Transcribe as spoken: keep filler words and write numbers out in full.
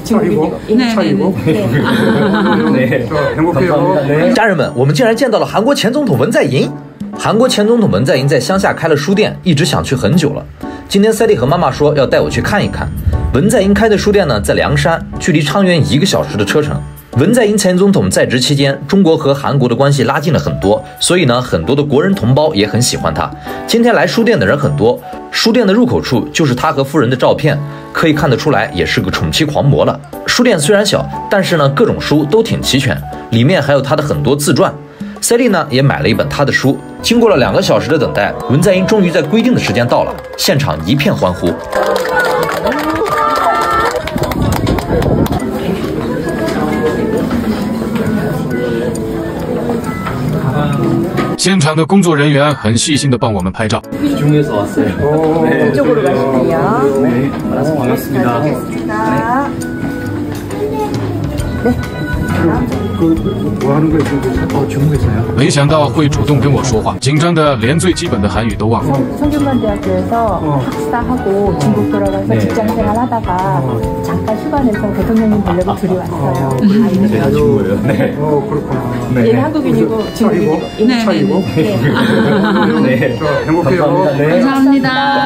중국인이고. 네， 家人们，我们竟然见到了韩国前总统文在寅。韩国前总统文在寅在乡下开了书店，一直想去很久了。今天赛丽和妈妈说要带我去看一看。文在寅开的书店呢，在凉山，距离昌原一个小时的车程。文在寅前总统在职期间，中国和韩国的关系拉近了很多，所以呢，很多的国人同胞也很喜欢他。今天来书店的人很多，书店的入口处就是他和夫人的照片，可以看得出来也是个宠妻狂魔了。书店虽然小，但是呢，各种书都挺齐全，里面还有他的很多自传。赛丽呢也买了一本他的书。经过了两个小时的等待，文在寅终于在规定的时间到了，现场一片欢呼。 现场的工作人员很细心地帮我们拍照。 이쪽으로 가실게요. 네, 반갑습니다. 네. 没想到会主动跟我说话，紧张的连最基本的韩语都忘了。 성균관대학교에서 학사하고 중국 돌아가서 직장생활 하다가 잠깐 휴가 내서 대통령님 보려고 둘이 왔어요. 제가 친구예요. 네. 어, 그렇구나. 얘는 한국인이고 중국인이고. 차이고? 네. 네. 행복해요. 감사합니다. 네. 감사합니다.